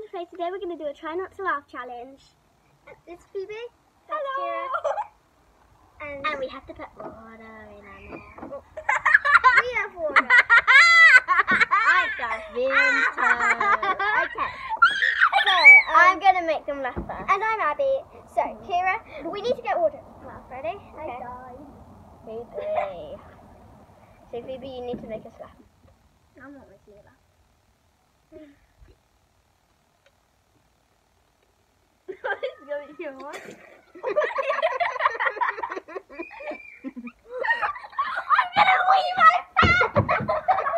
Friends Play. Today we're going to do a try not to laugh challenge. This is Phoebe. Hello. And we have to put water in our mouth. We have water. I got winter. Okay. So, I'm going to make them laugh first. and I'm Abby. So, Kira, we need to get water in our mouth. Ready? Okay. Phoebe. So Phoebe, you need to make us laugh. I'm not making you laugh. It's going to be more. I'm gonna wee myself.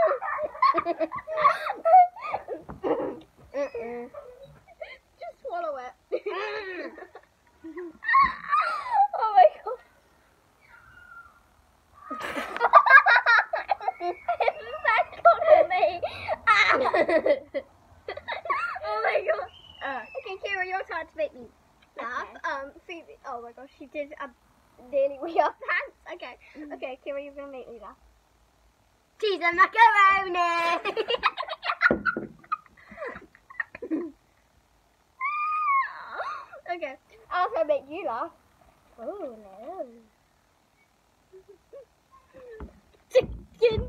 Just swallow it. Oh my god. It's that cool me. Oh my god. Okay, Kira, your turn to make me laugh. Okay. Phoebe. Oh my gosh, she did nearly wee our pants. Okay. Okay, Kira, you're gonna make me laugh. Cheese and macaroni. Okay, I'll try to make you laugh. Oh no. Chicken.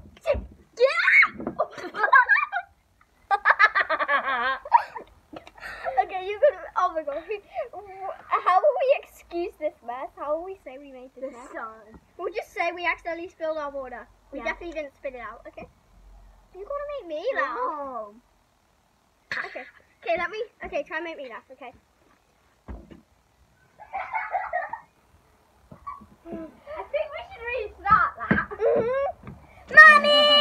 Okay, you could. Oh my gosh. How will we excuse this mess? How will we say we made this mess? Sun. We'll just say we accidentally spilled our water. We Yeah. definitely didn't spit it out. Okay. You gotta make me laugh. Oh. Okay. Okay, let me. Okay, try and make me laugh. Okay. I think we should restart that. Mommy!